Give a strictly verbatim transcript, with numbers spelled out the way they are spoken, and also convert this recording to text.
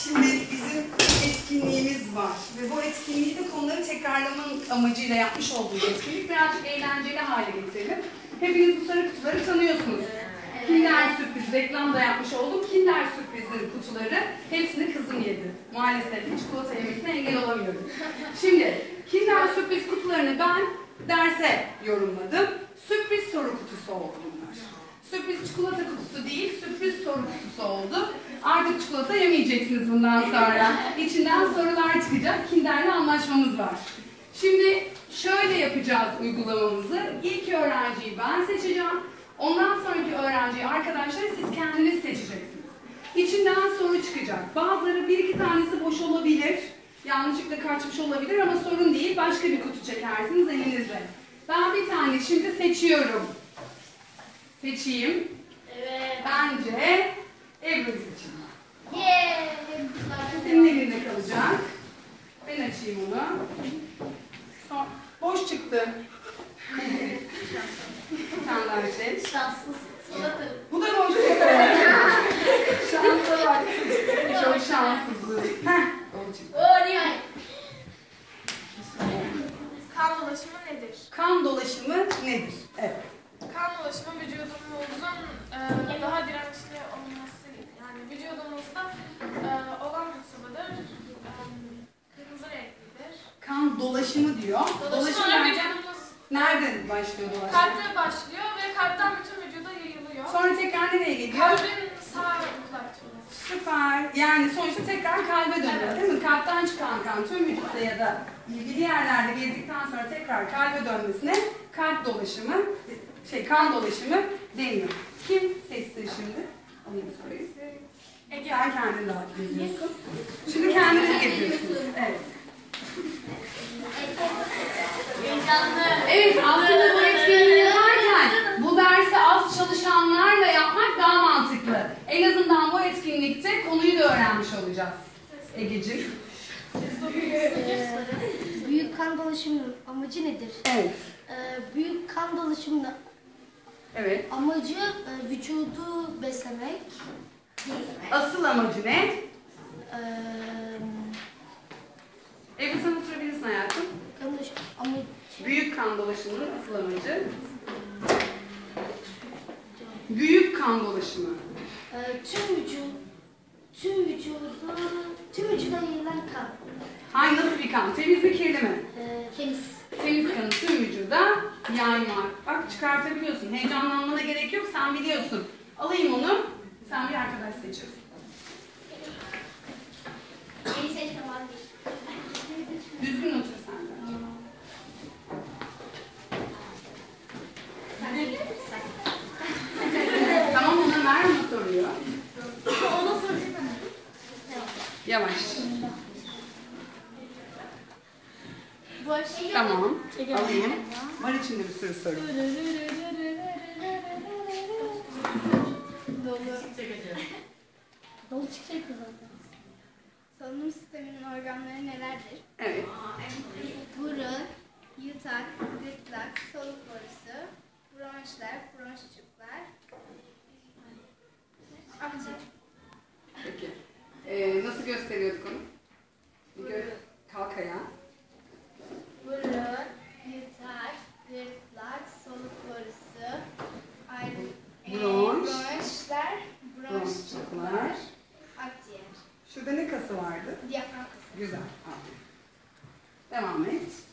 Şimdi bizim etkinliğimiz var ve bu etkinliği de konuları tekrarlamanın amacıyla yapmış olduğu etkinlik birazcık eğlenceli hale getirelim. Hepiniz bu sarı kutuları tanıyorsunuz. Evet. Kinder sürpriz, reklamda yapmış olduğum Kinder sürprizlerin kutuları hepsini kızım yedi. Maalesef hiç çikolata yemesine engel olamıyorum. Şimdi Kinder sürpriz kutularını ben derse yorumladım. Sürpriz soru kutusu oldu bunlar. Sürpriz çikolata kutusu değil, sürpriz soru kutusu oldu. Artık çikolata yemeyeceksiniz bundan sonra. İçinden sorular çıkacak. Kinder'le anlaşmamız var. Şimdi şöyle yapacağız uygulamamızı. İlk öğrenciyi ben seçeceğim. Ondan sonraki öğrenciyi arkadaşlar siz kendiniz seçeceksiniz. İçinden soru çıkacak. Bazıları bir iki tanesi boş olabilir. Yanlışlıkla kaçmış olabilir ama sorun değil. Başka bir kutu çekersiniz elinizle. Ben bir tane şimdi seçiyorum. Seçeyim. Evet. Bence Ebru'yu seçeyim. Yeah. Senin elinde kalacak. Ben açayım onu. Son, boş çıktı. Bir tane daha seç. Şanssız. Bu da boş çıktı. Şansa bak. Çok şanssızlığı. Heh. Oraya. Kan dolaşımı nedir? Kan dolaşımı nedir? Evet. Kan dolaşımı vücudumuzun e, daha dirençli olması, yani vücudumuzda e, olan bir sıvıdır. E, kırmızı renklidir. Kan dolaşımı diyor. Dolaşım olarak vücudumuz nereden başlıyor dolaşım? kalpte başlıyor ve kalpten bütün vücuda yayılıyor. Sonra tekrar nereye geliyor? Kalbin sağ kulakçığına. Süper. Yani sonuçta tekrar kalbe dönüyor, evet, değil mi? Kalpten çıkan kan tüm vücutta ya da ilgili yerlerde gezdikten sonra tekrar kalbe dönmesine kalp dolaşımı, şey kan dolaşımı deniyor. Kim seçti şimdi? Alayım soruyu. Ege. Sen kendin rahat geziyorsun. Şimdi kendiniz geziyorsunuz. Evet. Heyecanlı. Evet, aslında bu etkinliği yaparken bu dersi az çalışanlarla yapmak daha mantıklı. En azından bu etkinlikte konuyu da öğrenmiş olacağız. Egeciğim. Büyük kan dolaşımının amacı nedir? Evet. Ee, büyük kan dolaşımının Evet. amacı e, vücudu beslemek. Asıl amacı ne? Ee, Ebru sen oturabilirsin hayatım. kan dolaşım amacı. Büyük kan dolaşımının asıl amacı. Büyük kan dolaşımı. Ee, tüm vücut, tüm vücudu, tüm vücuda yayılan kan. Hangi nasıl bir kan? Temiz mi kirli mi? Ee, temiz. Temiz kanı tüm vücuda yaymak. Bak çıkartabiliyorsun. Heyecanlanmana gerek yok. Sen biliyorsun. Alayım onu. Sen bir arkadaş seçiyorsun. Beni seçmem var değil. Düzgün otur sen de. Tamam ona verme soruyor. Ona sorayım ben. Yavaş. Bu şey Tamam. Alayım. Var içinde bir sürü soru. Dolu. Dolu çıkacak zaten. Solunum sisteminin organları nelerdir? Evet. Burun, yutak, gırtlak, soluk borusu, bronşlar, bronşçuklar, akciğer. Peki. Ee, nasıl gösteriyorduk onu? Bir gö kalk ayağa. Burun, yutak, gırtlak, soluk borusu, ay- e, Bronş. bronşlar, Bronşçuklar. bronşçuklar, akciğer. Şurada ne kası vardı? Diyafram kası. Güzel. Aferin. Devam et.